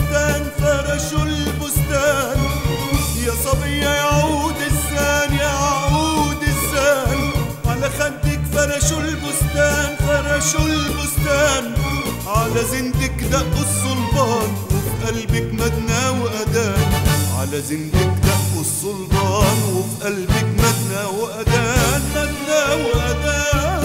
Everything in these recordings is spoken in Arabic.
البستان فرشوا البستان، يا صبية يعود الزان يعود الزان، على خدك فرشوا البستان فرشوا البستان، على زندك دقوا الصلبان وفي قلبك مدنى وأذان، على زندك دقوا الصلبان وفي قلبك مدنى وأذان مدنى وأذان.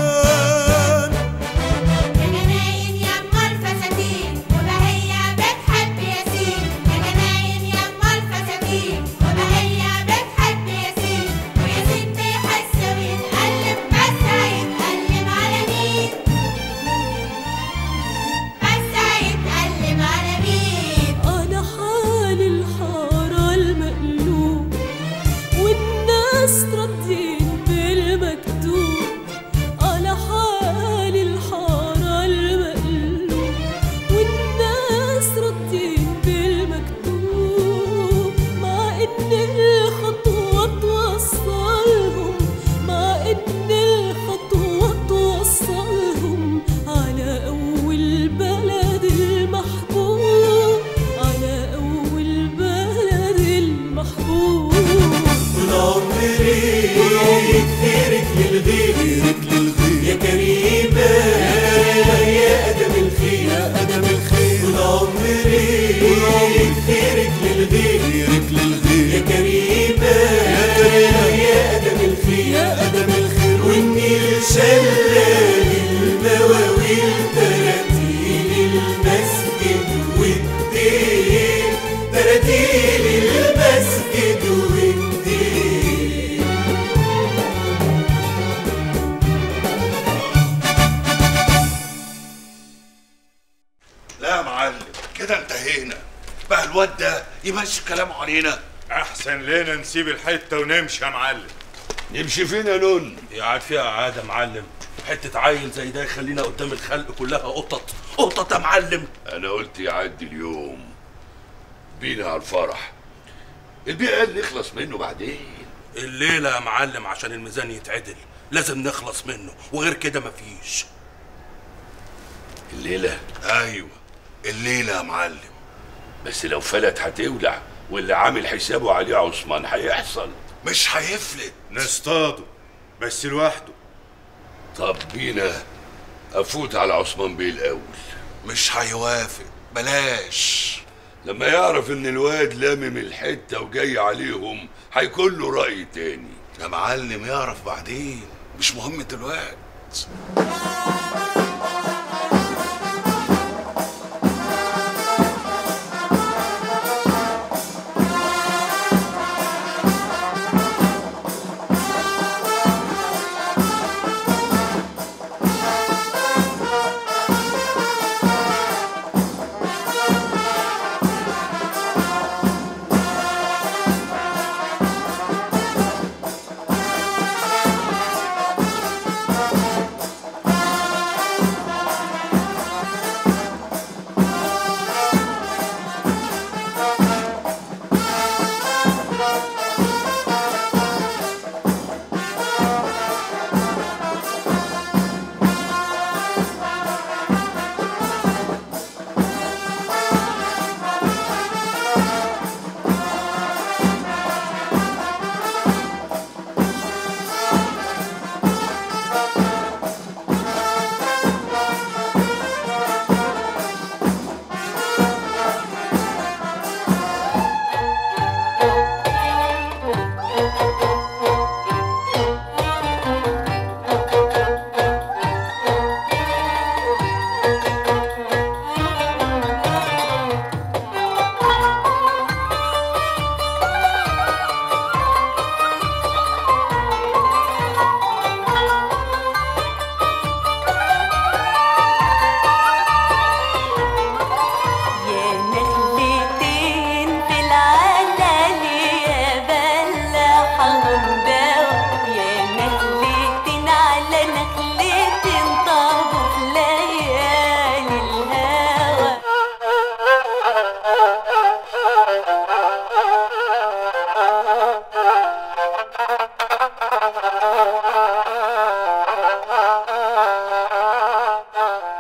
الواد ده يمشي كلامه علينا. احسن لنا نسيب الحته ونمشي يا معلم. نمشي فين يا لول؟ قاعد فيها عاده معلم، حته عيل زي ده يخلينا قدام الخلق كلها قطط قطط يا معلم. انا قلت يعدي اليوم بينا على الفرح، البيئة اللي نخلص منه بعدين. الليله يا معلم عشان الميزان يتعدل لازم نخلص منه، وغير كده مفيش. الليله؟ ايوه الليله يا معلم. بس لو فلت هتولع، واللي عامل حسابه عليه عثمان هيحصل. مش هيفلت. نصطاده بس لوحده. طب بينا افوت على عثمان بيه الاول. مش هيوافق، بلاش. لما يعرف ان الواد لامم الحته وجاي عليهم هيكون له راي تاني. يا معلم يعرف بعدين، مش مهم دلوقتي.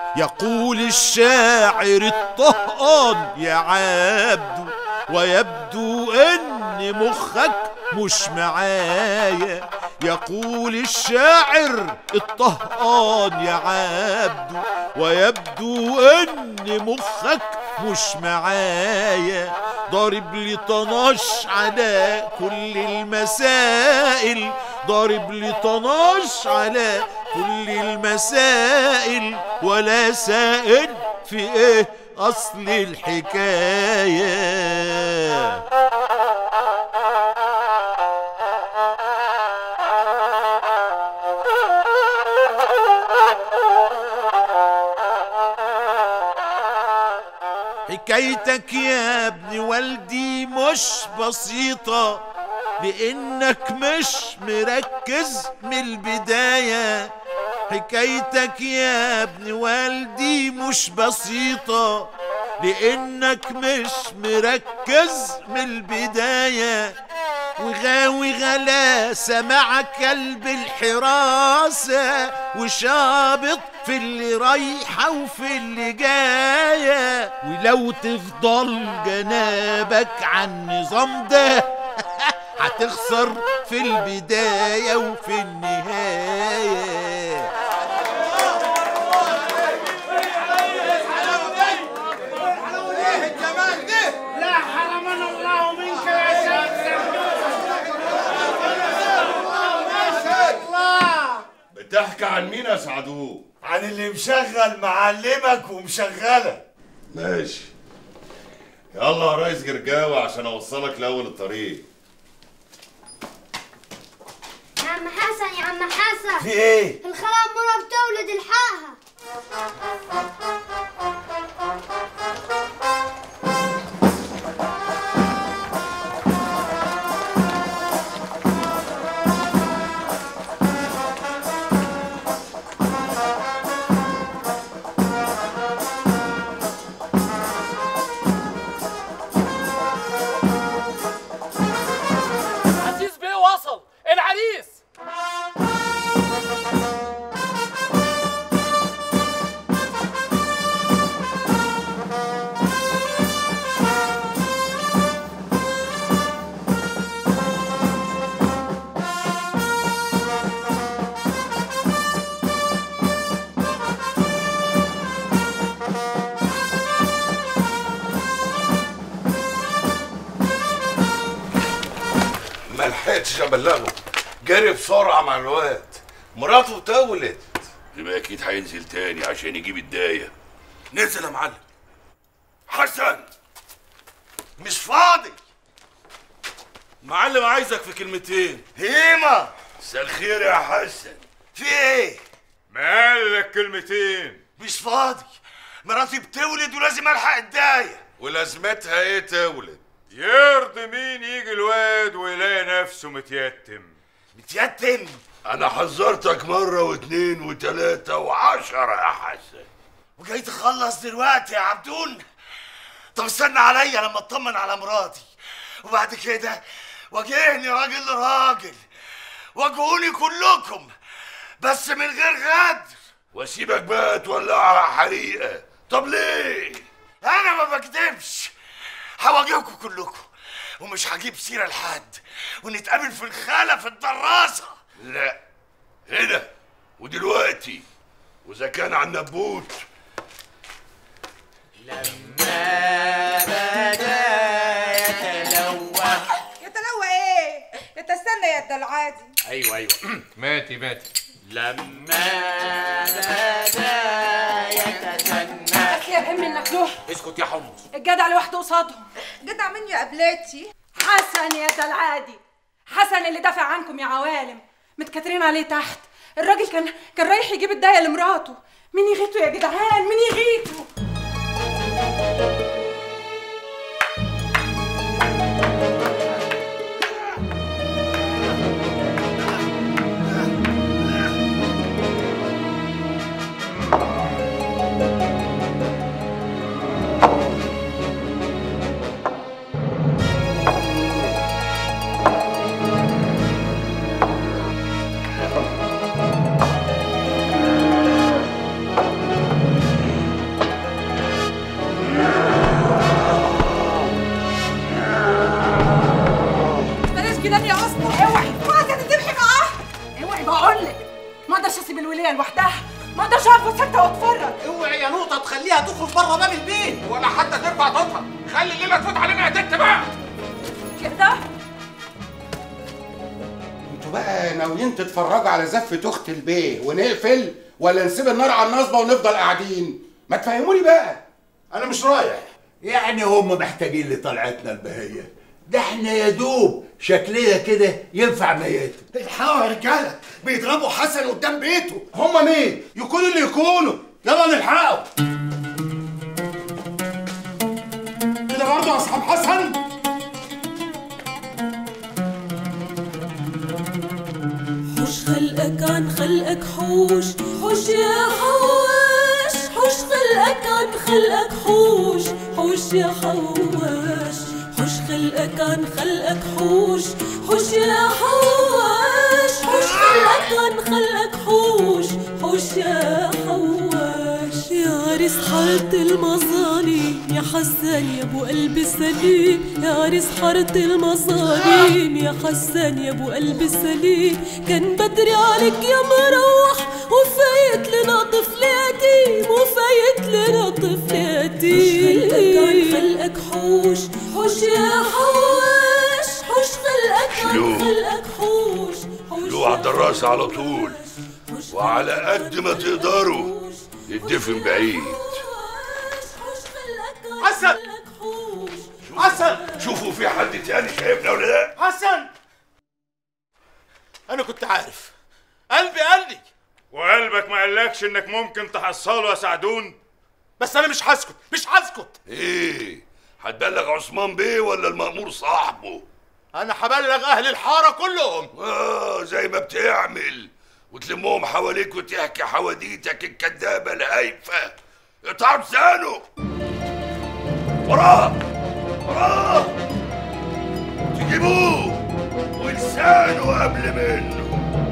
يقول الشاعر الطهقان يا عبدو ويبدو ان مخك مش معايا. يقول الشاعر الطهقان يا عبدو ويبدو ان مخك مش معايا. ضارب لي طناش على كل المسائل، ضارب لي طناش على كل المسائل، ولا سائل في ايه اصل الحكايه. حكايتك يا ابن والدي مش بسيطة، لانك مش مركز من البداية. حكايتك يا ابن والدي مش بسيطة، لانك مش مركز من البداية. وغاوي غلاسة مع كلب الحراسة، وشابط في اللي رايحة وفي اللي جاية. ولو تفضل جنابك عن النظام ده هتخسر في البداية وفي النهاية. لا حرمنا الله منك يا بتحكي عن مين يا سعدون؟ عن اللي مشغل معلمك ومشغلك. ماشي، يلا يا ريس جرجاوي عشان اوصلك لاول الطريق. يا عم حسن يا عم حسن، في ايه؟ الخالة أمورة بتولد الحقها. عزيز بيه وصل العريس. ملحقتش ابلغه، جري بسرعه مع الواد، مراته تولت. يبقى اكيد هينزل تاني عشان يجيب الدايه. نزل يا معلم. حسن مش فاضي. معلم عايزك في كلمتين. هيما مساء الخير يا حسن. في ايه؟ مالك كلمتين؟ مش فاضي، مراتي بتولد ولازم الحق الدايه. ولازمتها ايه تولد؟ يرضي مين يجي الواد ويلاقي نفسه متيتم؟ متيتم؟ انا حذرتك مره واتنين وتلاته وعشرة يا حسن. وجاي تخلص دلوقتي يا عبدون؟ طب استنى عليا لما اطمن على مراتي، وبعد كده واجهني راجل لراجل، واجهوني كلكم بس من غير غدر. واسيبك بقى تولعها حريقه. طب ليه؟ انا ما بكدبش، هواجهكم كلكم ومش هجيب سيره لحد، ونتقابل في الخاله في الدراسه. لا، هنا ودلوقتي، واذا كان عن نبوت. لما بدا يتلوى. يتلوى ايه؟ يتستنى يا الدلعادي. ايوه ماتي لما بدا يتسنى. بس يا ام النكلوح، اسكت يا حمص. الجدع لوحده قصادهم. جدع مين يا قبلتي؟ حسن يا دلعادي، حسن اللي دافع عنكم يا عوالم، متكترين عليه تحت. الراجل كان رايح يجيب الدايه لمراته. مين يغيته يا جدعان؟ مين يغيته؟ خليها تخرج بره باب البيت ولا حتى ترفع صوتها. خلي الليله تفوت علينا يا ست بقى. كده انتوا بقى ناويين تتفرجوا على زفة اخت البيه ونقفل ولا نسيب النار على النصبة ونفضل قاعدين؟ ما تفهموني بقى. انا مش رايح. يعني هم محتاجين لطلعتنا البهية؟ ده احنا يا دوب شكلنا كده ينفع ميته. الحقوا يا رجاله، بيضربوا حسن قدام بيته. هم مين؟ يكونوا اللي يكونوا. يلا نلحقوا. كده برضه يا اصحاب حسن؟ حوش خلقك عن خلقك حوش حوش يا حواش، حوش خلقك عن خلقك حوش حوش يا حواش، حوش خلقك عن خلقك حوش حوش يا حواش، حوش خلقك عن خلقك حوش حوش يا حواش. يا عريس حارة المظالم يا حسن يا ابو قلب سليم، يا عريس حارة المظالم يا حسن يا ابو قلب سليم، كان بدري عليك يا مروح وفايت لنا طفل يتيم، وفايت لنا طفل يتيم. خلقك عن خلقك حوش حوش يا حواش، حوش خلقك عن خلقك حوش شلو على الدراسة على طول، وعلى قد ما تقدروا يدفن بعيد. حسن حسن، شوفوا في حد تاني شايفنا ولا لا؟ حسن انا كنت عارف، قلبي قال لي. وقلبك ما قالكش انك ممكن تحصله يا سعدون؟ بس انا مش هسكت، مش هسكت. ايه هتبلغ عثمان بيه ولا المأمور صاحبه؟ انا هبلغ اهل الحاره كلهم. زي ما بتعمل وتلمهم حواليك وتحكي حواديتك الكدابه الهايفه. اقطعوا لسانه. وراه وراه تجيبوه ولسانه قبل منه.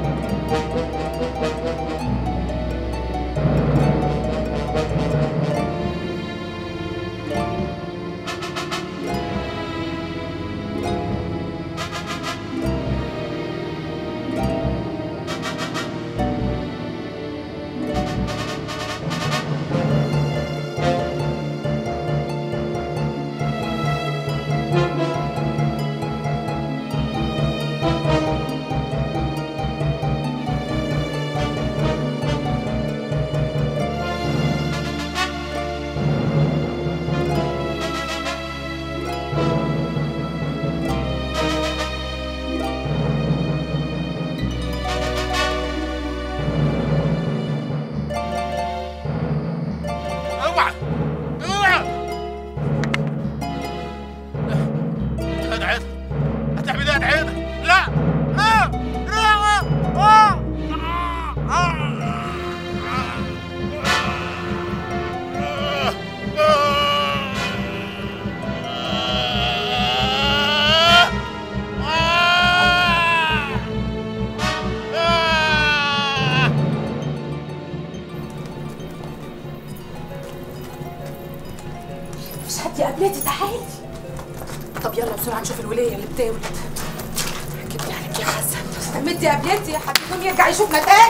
قبلتي تعالي. طب يلا بسرعه نشوف الوليه اللي بتولد. كبري عليك يا حسن. استمدي يا قبلتي يا حبيبي يرجع يشوفنا تاني.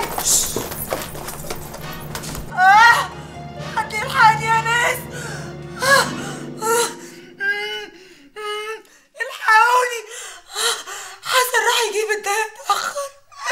حد يلحقني يا ناس. الحقوني، حسن راح يجيب الدهب اتأخر.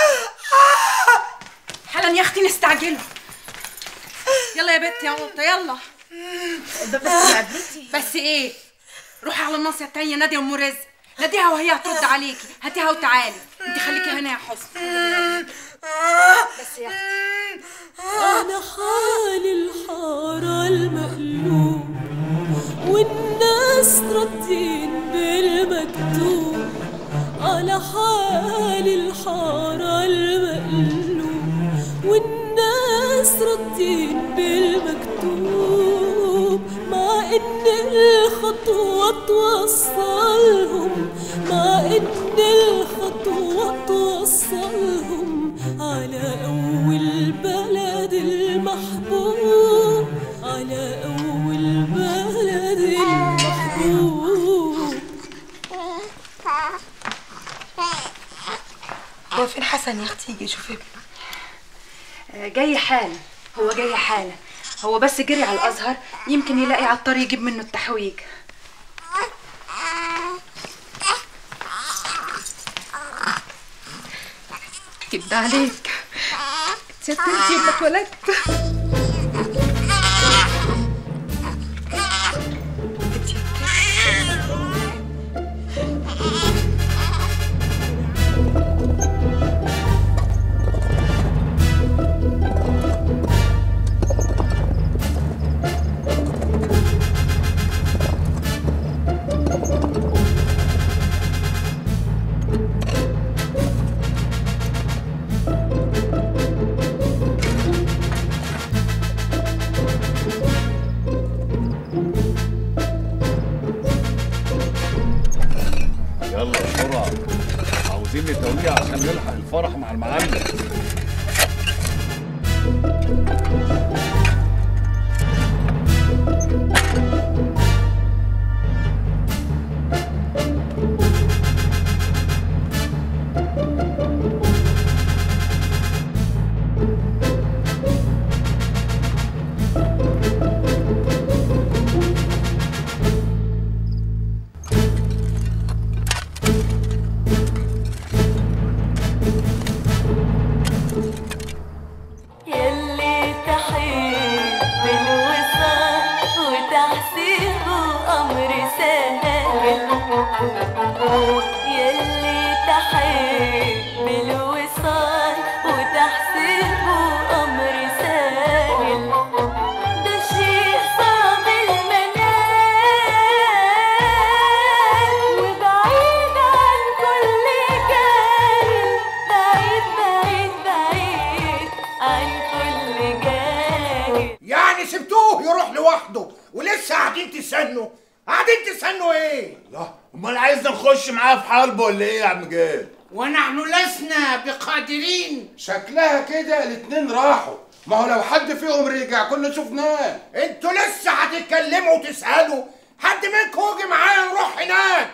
حالا يا اختي نستعجله. يلا يا بنتي يا قطه يلا. بس يا قبلتي. بس ايه؟ روحي على الناصيه التانيه ناديه ام رزق، ناديها وهي هترد عليكي، هاتيها وتعالي. انت خليكي هنا يا حسن. بس يا اختي انا حال الحاره المقلوب والناس ردين بالمكتوب، على حال الحاره المقلوب والناس ردين بالمكتوب، مع ان الخطوه توصلهم، مع ان الخطوه توصلهم على اول بلد المحبوب، على اول بلد المحبوب. هو فين حسن يا اختي؟ يجي يشوف ابنه. جاي حالا، هو جاي حالا. هو بس جري على الازهر يمكن يلاقي عطار يجيب منه التحويج. كده عليك سترتي ما اتولدت. يلا بسرعة، عاوزين نتويه عشان نلحق الفرح مع المعلم. يلي تحب بالوصال وتحسبه أمر سهل، ده شيء صعب المنال وبعيد عن كل جاهل، بعيد بعيد بعيد عن كل جاهل. يعني سبتوه يروح لوحده ولسه قاعدين تستنوا؟ قاعدين تستنوا ايه؟ لا امال عايزنا نخش معاه في حرب ولا ايه يا عم جاد؟ ونحن لسنا بقادرين. شكلها كده الاتنين راحوا، ما هو لو حد فيهم رجع كنا شفناه. انتوا لسه هتتكلموا وتسالوا؟ حد منكم يجي معايا نروح هناك.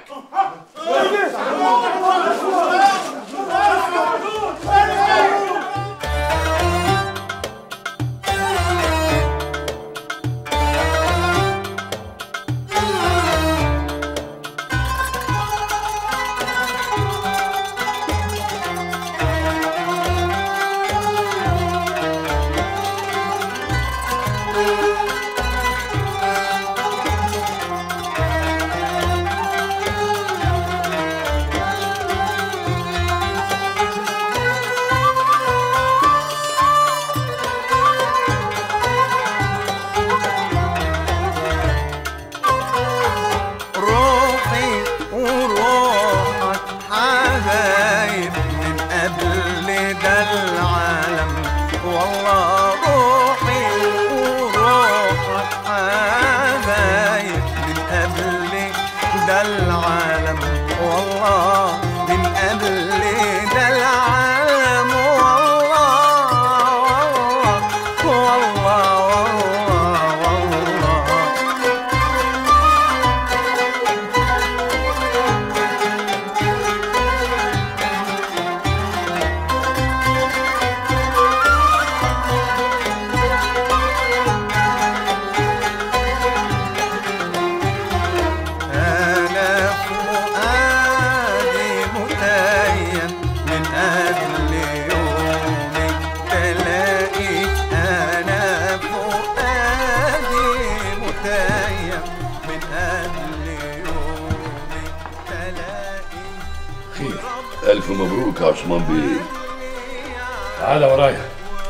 ألف مبروك يا عثمان بيه. تعالى ورايا.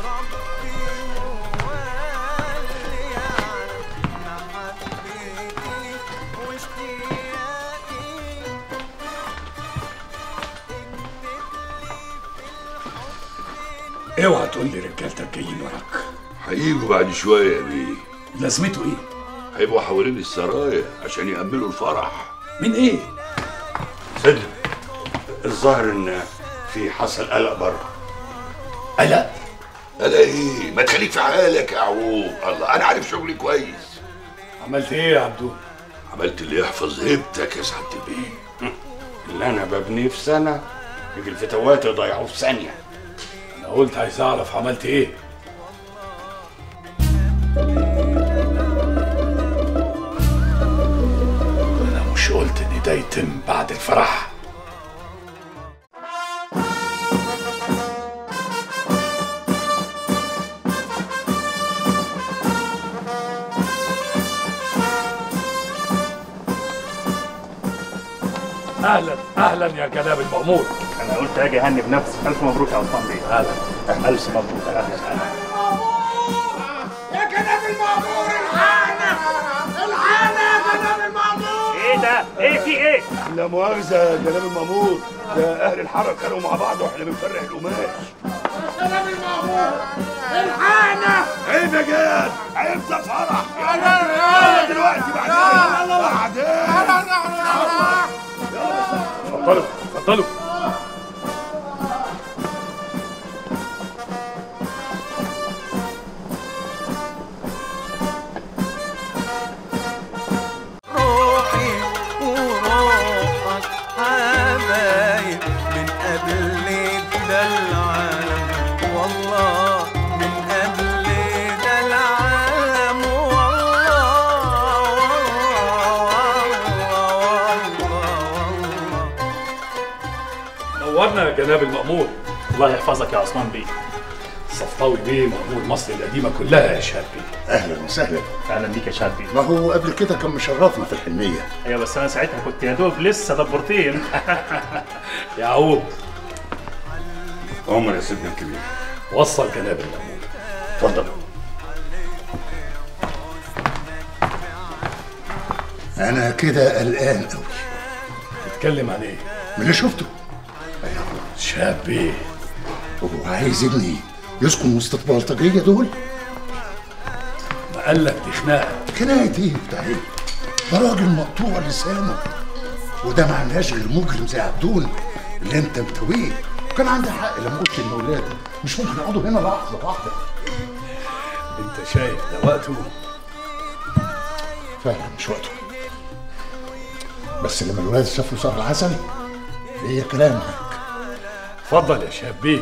اوعى تقول لي رجالتك جايين وراك. هيجوا بعد شويه يا بيه. لازمته ايه؟ هيبقوا حوالين السرايا عشان يأمنوا الفرح. من ايه؟ صدق الظاهر ان في حصل قلق بره. قلق؟ قلق ايه؟ ما تخليك في حالك يا عوض. الله انا عارف شغلي كويس. عملت ايه يا عبدون؟ عملت اللي يحفظ هيبتك يا سعاده البيه. اللي انا ببنيه في سنه يجي الفتوات يضيعوه في ثانيه. انا قلت عايز اعرف عملت ايه. ده يتم بعد الفرح. اهلا اهلا يا جناب المأمور. انا قلت اجي اهني بنفسي. الف مبروك يا عثمان بيه. اهلا الف مبروك. اهلا يا جناب المأمور الحقنا يا جناب المأمور. ايه ده؟ ايه في ايه؟ لا مؤاخذة يا جناب المأمور، ده أهل الحارة كانوا مع بعض وإحنا بنفرق القماش. يا جناب المأمور الحقنا. عيب يا جاد، عيب ده فرح. يلا دلوقتي بعدين. اتفضلوا اتفضلوا. نورنا يا جناب المأمور. الله يحفظك يا عثمان بيه. صفطاوي بيه مأمور مصر القديمة كلها يا شهاب بيه. اهلا وسهلا. اهلا بيك يا شهاب بيه. ما هو قبل كده كان مشرفنا في الحلميه. ايوه بس انا ساعتها كنت يا دوب لسه دبورتين. يعقوب عمر يا سيدنا الكبير. وصل جناب المأمور. اتفضل. انا كده قلقان قوي. تتكلم عن ايه؟ من اللي شفته. شهاب بيه هو عايز ابني يسكن وسط البلطجيه دول؟ ما قال لك دي خناقه. خناقه ايه بتاع ايه؟ ده راجل مقطوع لسانه، وده معناش غير مجرم زي عبدون اللي انت متويه. وكان عندي حق لما قلت ان اولاده مش ممكن يقعدوا هنا لحظه واحده. انت شايف ده وقته؟ فعلا مش وقته، بس لما الولاد شافوا صار العسل ليا كلام معاك. اتفضل يا شهاب بيه.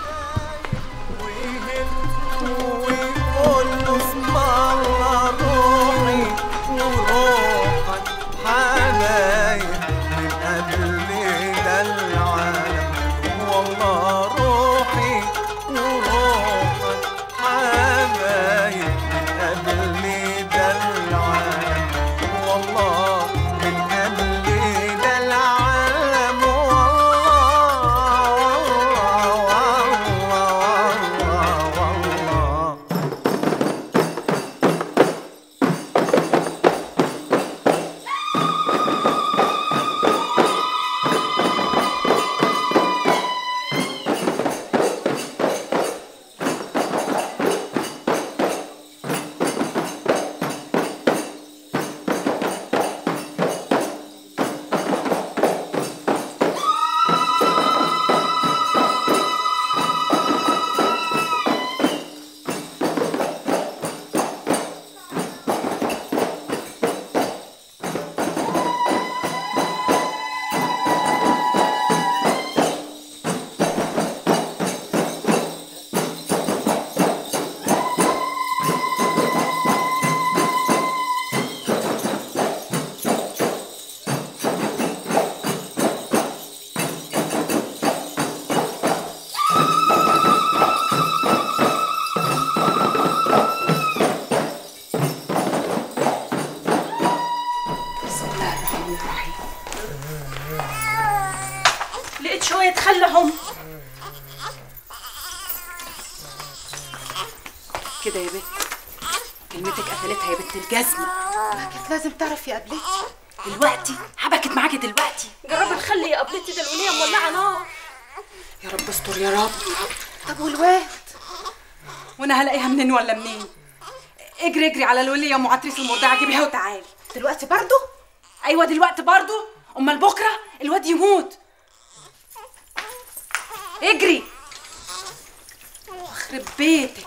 لقيت شوية خلهم كده يا بت. كلمتك قتلتها يا بنت الجزمة. ما كانت لازم تعرف يا قبلتي. دلوقتي حبكت معاكي دلوقتي. جربي نخلي يا قبلتي ده الولية مولعة نار. يا رب استر يا رب. طب والواد؟ وانا هلاقيها منين ولا منين؟ اجري اجري على الولية ام عتريس المرضعة، جيبيها وتعالي. دلوقتي برضو؟ ايوه دلوقتي برضو. امال بكره الواد يموت. اجري. يخرب بيتك.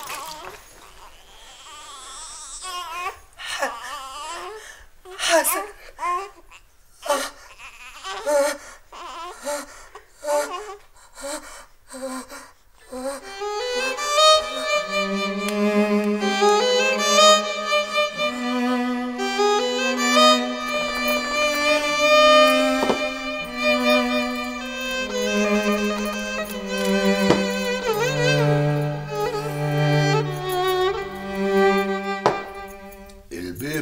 حسن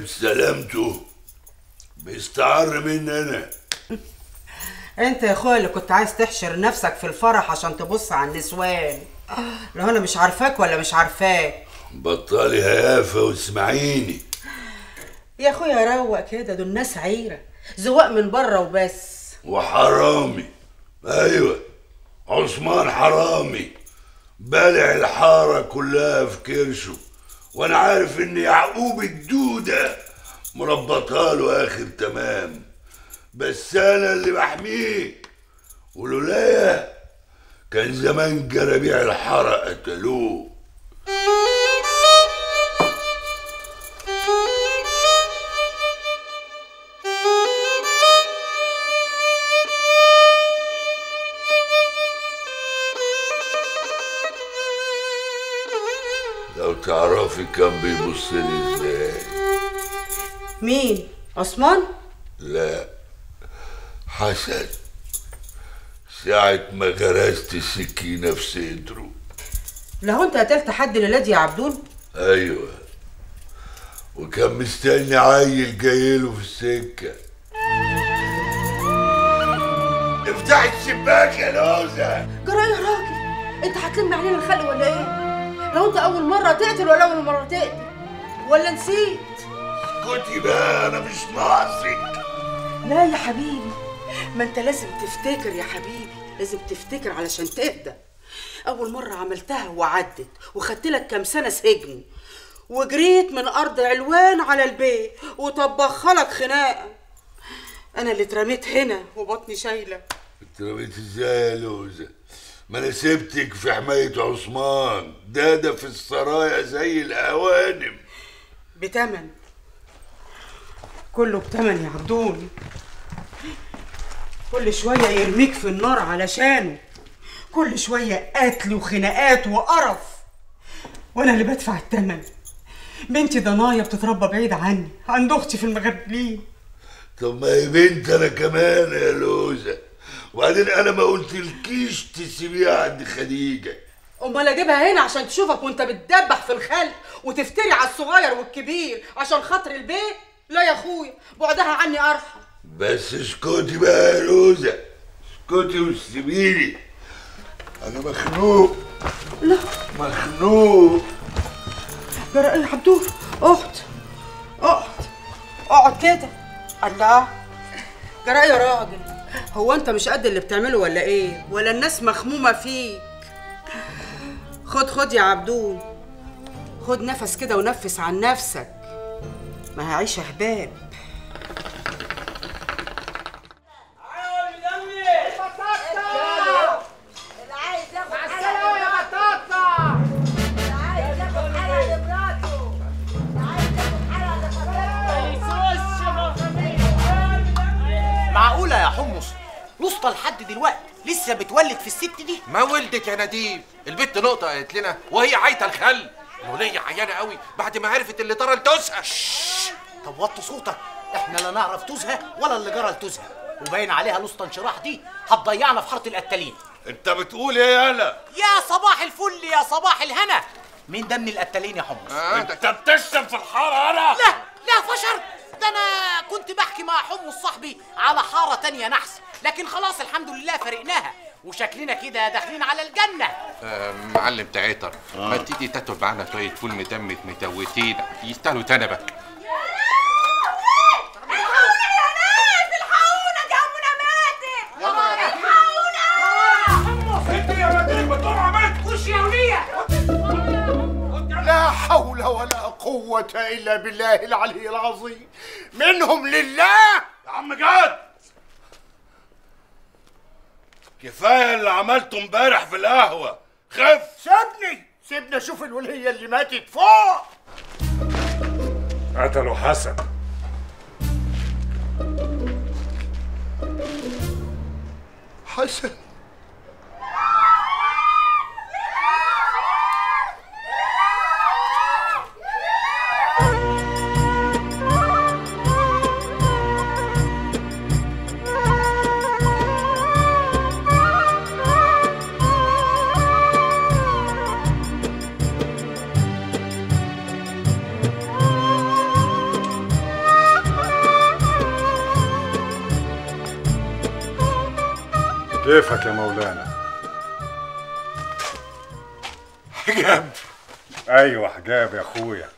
استلمته بيستعر مني انا. انت يا اخويا اللي كنت عايز تحشر نفسك في الفرح عشان تبص على النسوان. لو انا مش عارفاك ولا مش عارفاك. بطلي هيافه واسمعيني يا اخويا روق كده، دول ناس عيره زواق من بره وبس. وحرامي. ايوه عثمان حرامي، بالع الحاره كلها في كرشه، وانا عارف ان يعقوب الدوده مربطها له اخر تمام، بس انا اللي بحميه، ولولايا كان زمان جرابيع الحاره قتلوه. لو تعرفي كان بيبص لي ازاي. مين؟ عثمان؟ لا، حسن. ساعة ما غرست السكينة في صدره. لو انت قتلت حد الليلة دي يا عبدول؟ ايوه، وكان مستني عيل جايله في السكة. افتحي الشباك يا لوزة. جرى يا راجل، انت هتلم علينا الخلق ولا ايه؟ لو انت اول مرة تقتل ولا اول مرة تقتل؟ ولا نسيت؟ اسكتي بقى، انا مش ناقصك. لا يا حبيبي، ما انت لازم تفتكر يا حبيبي، لازم تفتكر علشان تهدى. اول مرة عملتها وعدت وخدت لك كام سنة سجن، وجريت من ارض علوان على البيت وطبخلك خناقة. انا اللي اترميت هنا وبطني شايلة. اترميت ازاي يا لوزة؟ ما انا سبتك في حماية عثمان، ده في السرايا زي الاوانم. بتمن، كله بتمن يا عبدول. كل شوية يرميك في النار علشانه، كل شوية قتل وخناقات وقرف، وانا اللي بدفع التمن. بنتي ضنايا بتتربى بعيد عني عند اختي في المغربلين. طب ما هي بنت انا كمان يا لوزة، وبعدين انا ما قلتلكيش تسيبيها عند خديجة. امال اجيبها هنا عشان تشوفك وانت بتدبح في الخلق وتفتري على الصغير والكبير عشان خاطر البيت؟ لا يا اخويا، بعدها عني ارحم. بس اسكتي بقى يا لوزة، اسكتي وسيبيني، انا مخنوق. لا مخنوق. جرى ايه يا عبدول؟ اقعد كده. الله، جرى ايه يا راجل؟ هو انت مش قد اللي بتعمله ولا ايه؟ ولا الناس مخمومه فيك؟ خد يا عبدول، خد نفس كده ونفس عن نفسك، ما هعيش هباب. معقولة يا حمص لسطى لحد دلوقتي لسه بتولد في الست دي؟ ما ولدت يا نديم، البت نقطة قالت لنا وهي عايته الخل. الولية عيانة قوي بعد ما عرفت اللي طرى لتوزها. طب وطي صوتك، احنا لا نعرف توزها ولا اللي جرى لتوزها، وباين عليها لسطى انشراح دي هتضيعنا في حاره القتالين. انت بتقول ايه يالا؟ يا صباح الفل يا صباح الهنا. مين ده من القتالين يا حمص؟ انت بتشتم في الحاره انا؟ لا فشر، ده انا كنت بحكي مع حمص صاحبي على حاره تانية نحس، لكن خلاص الحمد لله فرقناها وشكلنا كده داخلين على الجنه. معلم تعيطر، ما تيجي تاكل معانا شويه فول مدمت متوتين يستاهلوا تنبك. لا حول ولا قوة إلا بالله العلي العظيم. منهم لله. يا عم جاد، كفاية اللي عملته امبارح في القهوة، خف. سيبني اشوف الولية اللي ماتت فوق. قتلوا حسن. حسن كيفك يا مولانا؟ حجاب. ايوه حجاب يا اخويا.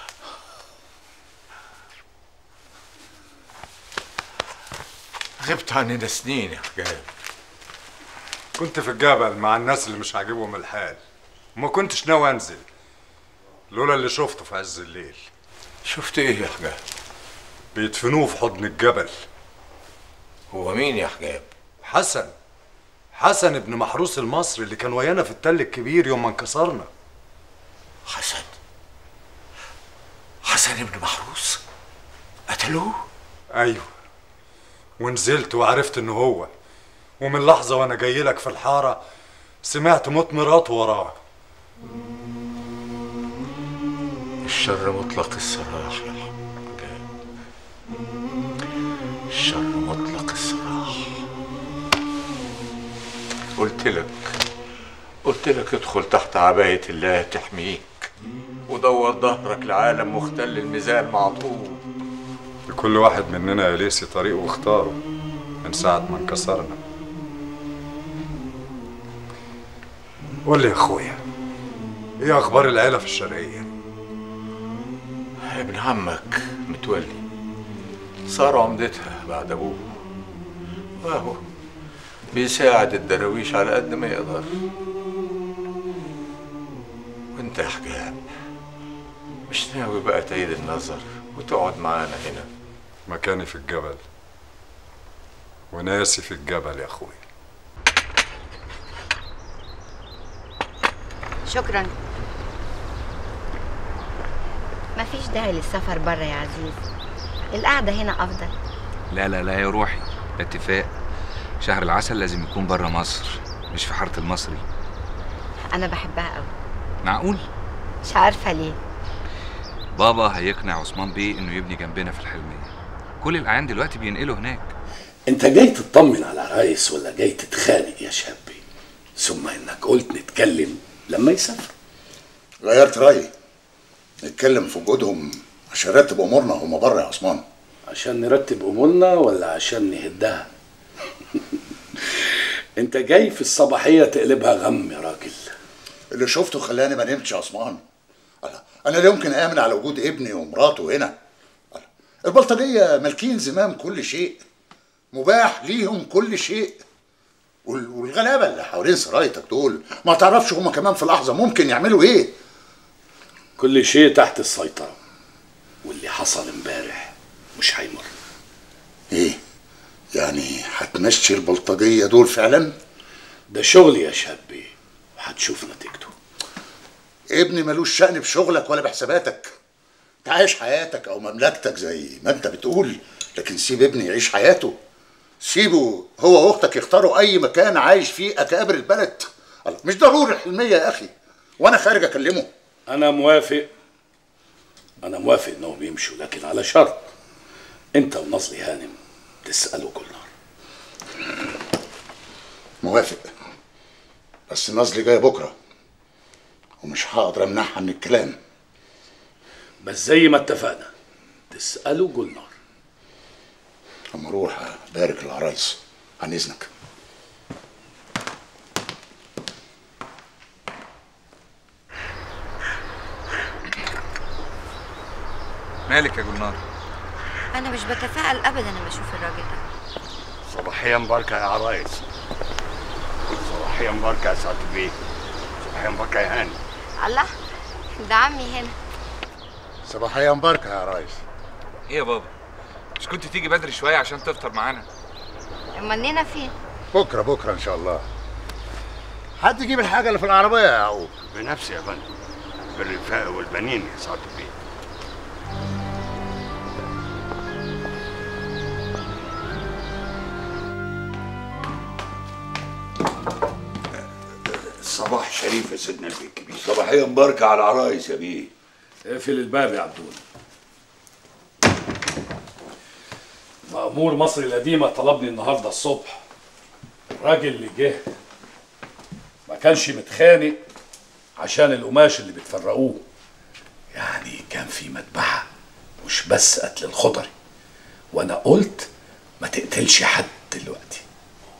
غبت عننا سنين يا حجاب. كنت في الجبل مع الناس اللي مش عاجبهم الحال، وما كنتش ناوي انزل لولا اللي شفته في عز الليل. شفت ايه يا حجاب؟ بيدفنوه في حضن الجبل. هو مين يا حجاب؟ حسن ابن محروس المصري اللي كان ويانا في التل الكبير يوم ما انكسرنا. حسن ابن محروس قتلوه؟ ايوه، ونزلت وعرفت انه هو، ومن لحظه وانا جاي لك في الحاره سمعت موت مراته وراه. الشر مطلق السراح يا حجاب، الشر مطلق السراح. قلت لك ادخل تحت عباية الله تحميك، ودور ظهرك لعالم مختل الميزان معطوب. لكل واحد مننا يا ليسي طريقه واختاره من ساعة ما انكسرنا. قول لي يا اخويا، ايه اخبار العيلة في الشرقية؟ ابن عمك متولي صار عمدتها بعد ابوه، واهو بيساعد الدراويش على قد ما يقدر. وانت يا حجاب مش ناوي بقى تعيد النظر وتقعد معانا هنا؟ مكاني في الجبل وناسي في الجبل يا اخويا. شكرا. مفيش داعي للسفر بره يا عزيز، القعدة هنا أفضل. لا لا لا يا روحي، ده اتفاق. شهر العسل لازم يكون بره مصر، مش في حارة المصري. أنا بحبها أوي. معقول؟ مش عارفة ليه. بابا هيقنع عثمان بيه إنه يبني جنبنا في الحلمية. كل الأعيان دلوقتي بينقلوا هناك. أنت جاي تطمن على عرايس ولا جاي تتخانق يا شابي؟ ثم إنك قلت نتكلم لما يسافروا. غيرت رأيي، نتكلم في وجودهم عشان نرتب أمورنا هما بره يا عثمان. عشان نرتب أمورنا ولا عشان نهدها؟ أنت جاي في الصباحية تقلبها غم يا راجل. اللي شفته خلاني ما نمتش يا عثمان. أنا لا يمكن آمن على وجود ابني ومراته هنا. البلطجية مالكين زمام كل شيء، مباح ليهم كل شيء. والغلابة اللي حوالين سرايتك دول ما تعرفش هما كمان في لحظة ممكن يعملوا إيه. كل شيء تحت السيطرة، واللي حصل امبارح مش هيمر. إيه؟ يعني هتمشي البلطجية دول فعلا؟ ده شغلي يا شابي وهتشوف نتيجته. ابني ملوش شأن بشغلك ولا بحساباتك. تعيش حياتك او مملكتك زي ما انت بتقول، لكن سيب ابني يعيش حياته. سيبه هو واختك يختاروا اي مكان عايش فيه اكابر البلد. مش ضروري الحلمية يا اخي، وانا خارج اكلمه. انا موافق انهم يمشوا، لكن على شرط انت ونصلي هانم تسألوا كل نهار. موافق، بس نازلي جايه بكره ومش هقدر امنعها من الكلام. بس زي ما اتفقنا تسألوا جولنار. اما اروح بارك العرايس عن اذنك. مالك يا جولنار؟ أنا مش بتفائل أبدا لما أشوف الراجل ده. صباحية مباركة يا عرايس. صباحية مباركة يا سعد بيه. صباحية مباركة يا هاني. الله، ده عمي هنا. صباحية مباركة يا عرايس. ايه يا بابا؟ مش كنت تيجي بدري شوية عشان تفطر معانا؟ أمال نينا فين؟ بكرة إن شاء الله. حد يجيب الحاجة اللي في العربية يا يعقوب. بنفسي يا فندم، بالرفاق والبنين يا سعد بيه. صباح شريف يا سيدنا البيه الكبير. صباحية مباركة على العرايس يا بيه. اقفل الباب يا عبدون. مأمور مصر القديمة طلبني النهارده الصبح. الراجل اللي جه ما كانش متخانق عشان القماش اللي بتفرقوه، يعني كان في مذبحة مش بس قتل الخضري. وانا قلت ما تقتلش حد دلوقتي، قلت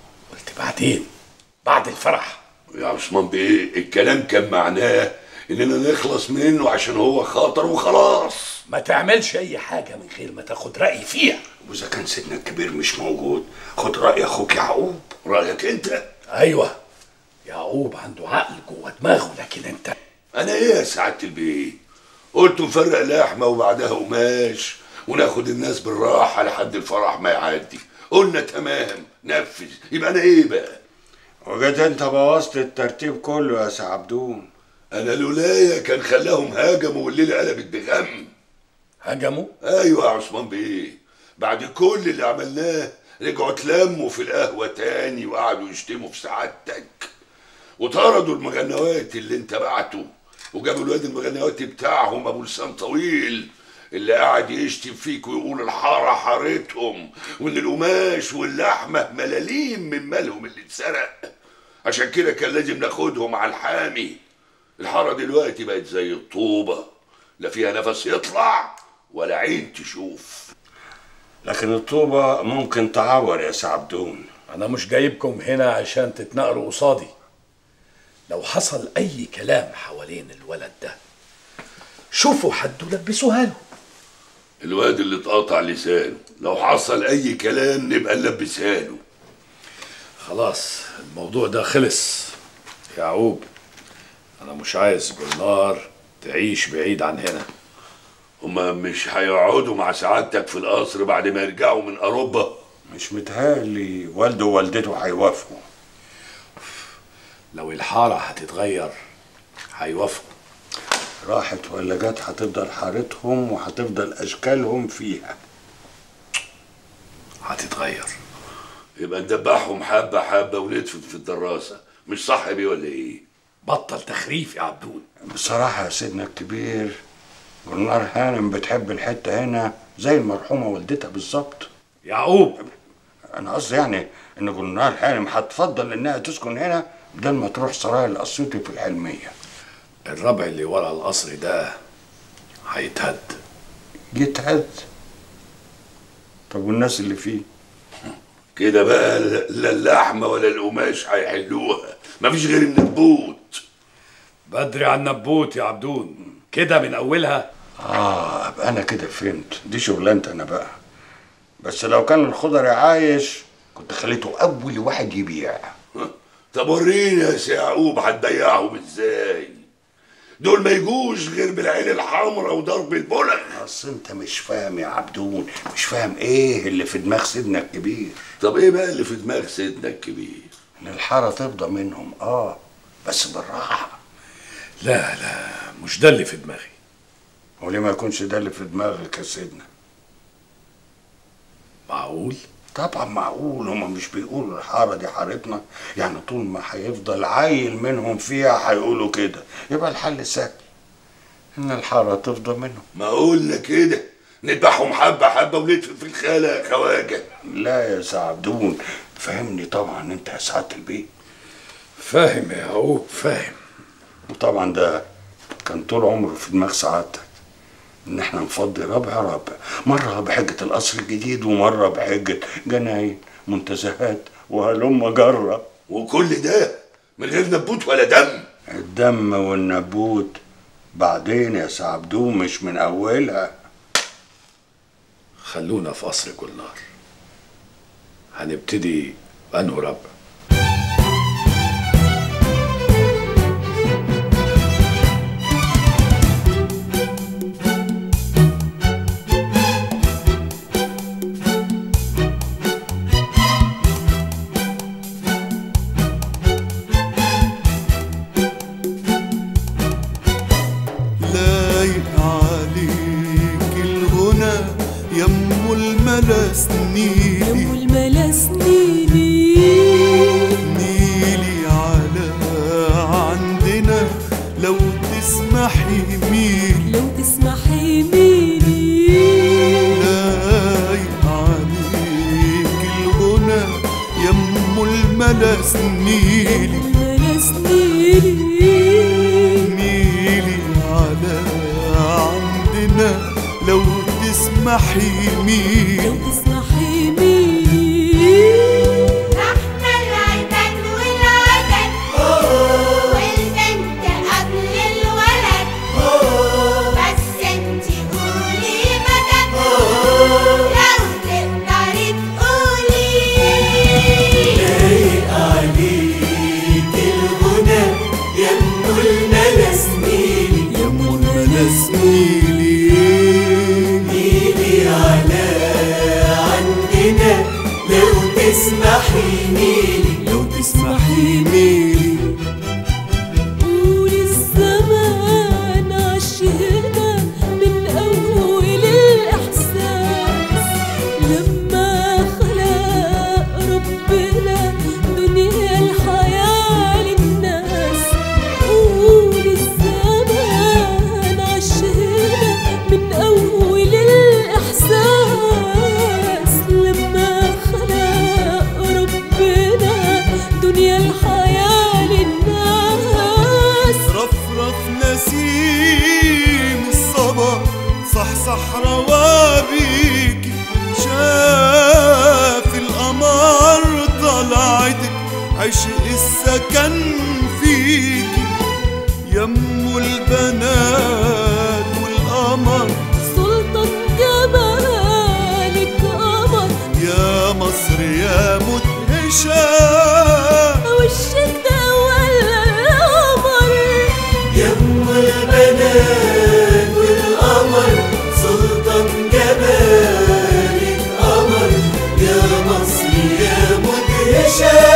بعدين بعد الفرح. يا عثمان بيه الكلام كان معناه اننا نخلص منه عشان هو خاطر وخلاص. ما تعملش اي حاجه من غير ما تاخد رايي فيها. واذا كان سيدنا الكبير مش موجود خد راي اخوك يعقوب. رايك انت؟ ايوه يعقوب عنده عقل جوه دماغه، لكن انت انا ايه يا سعاده البيه؟ قلت نفرق لحمه وبعدها قماش وناخد الناس بالراحه لحد الفرح ما يعدي. قلنا تمام نفذ. يبقى انا ايه بقى؟ وجيت انت بوظت الترتيب كله يا سي عبدون. انا لولايا كان خلاهم هاجموا والليله قلبت بغم. هاجموا؟ ايوه يا عثمان بيه، بعد كل اللي عملناه رجعوا اتلموا في القهوه تاني وقعدوا يشتموا في سعادتك وطردوا المغنوات اللي انت بعته، وجابوا الواد المغنوات بتاعهم ابو لسان طويل اللي قاعد يشتم فيك ويقول الحاره حارتهم وان القماش واللحمه ملاليم من مالهم اللي اتسرق. عشان كده كان لازم ناخدهم على الحامي. الحاره دلوقتي بقت زي الطوبه، لا فيها نفس يطلع ولا عين تشوف. لكن الطوبه ممكن تعور يا سي عبدون. انا مش جايبكم هنا عشان تتنقروا قصادي. لو حصل اي كلام حوالين الولد ده شوفوا حد ولبسوها له. الواد اللي اتقطع لسانه لو حصل اي كلام نبقى نلبسها له. خلاص الموضوع ده خلص. يعقوب انا مش عايز جلنار تعيش بعيد عن هنا. هما مش هيقعدوا مع سعادتك في القصر بعد ما يرجعوا من اوروبا؟ مش متهيألي والده ووالدته هيوافقوا. لو الحاره هتتغير هيوافقوا. راحت ولا جت هتفضل حارتهم وهتفضل اشكالهم فيها. هتتغير. يبقى ندبحهم حبه حبه وندفن في الدراسه، مش صح بيه ولا ايه؟ بطل تخريف يا عبدون. بصراحه يا سيدنا الكبير جلنار هانم بتحب الحته هنا زي المرحومه والدتها بالظبط. يعقوب انا قصدي يعني ان جلنار هانم هتفضل انها تسكن هنا بدل ما تروح سرايا الاسيوطي في الحلميه. الربع اللي ورا القصر ده هيتهد. يتهد؟ طب والناس اللي فيه؟ كده بقى لا اللحمه ولا القماش هيحلوها، مفيش غير النبوت. بدري على النبوت يا عبدون كده من اولها. ابقى انا كده فهمت، دي شغلانتي انا بقى. بس لو كان الخضري عايش كنت خليته اول واحد يبيع. طب وريني يا سي يعقوب هتبيعهم ازاي؟ دول ما يجوش غير بالعين الحمراء وضرب البلغ. اصل انت مش فاهم يا عبدون، مش فاهم ايه اللي في دماغ سيدنا الكبير. طب ايه بقى اللي في دماغ سيدنا الكبير؟ ان الحاره تفضى منهم بس بالراحه. لا مش ده اللي في دماغي. وليه ما يكونش ده اللي في دماغك يا سيدنا؟ معقول؟ طبعا معقول. هما مش بيقولوا الحاره دي حارتنا؟ يعني طول ما هيفضل عيل منهم فيها هيقولوا كده. يبقى الحل سهل، ان الحاره تفضى منهم. ما قلنا كده نذبحهم حبه حبه وندفن في الخاله يا خواجه. لا يا سي عبدون فهمني طبعا انت يا سعاده البيه. فاهم يا يعقوب فاهم. وطبعا ده كان طول عمره في دماغ سعادتك ان احنا نفضي ربع مره بحجه القصر الجديد ومره بحجه جناين منتزهات وهلم جره. وكل ده من غير نبوت ولا دم؟ الدم والنبوت بعدين يا سي عبدون مش من اولها. خلونا في قصر جلنار. هنبتدي بأنه ربع. لو تسمحي ميلي احنا العيد تسمحي ميلي لو تسمحي ميلي قولي الزمان عشقنا من أول الإحساس لما خلق ربنا دنيا الحياة للناس قولي الزمان عشقنا من أول الإحساس لما خلق ربنا دنيا الحياة للناس رفرف نسيم الصبا صحصح روابيك شاف القمر طلعتك عشق السكن فيك يمو البنات والقمر سلطة جمالك قمر يا مصر يا مدهشة وشك ده ولا القمر يم البنات والقمر سلطان جمالك قمر يا مصر يا مدهشة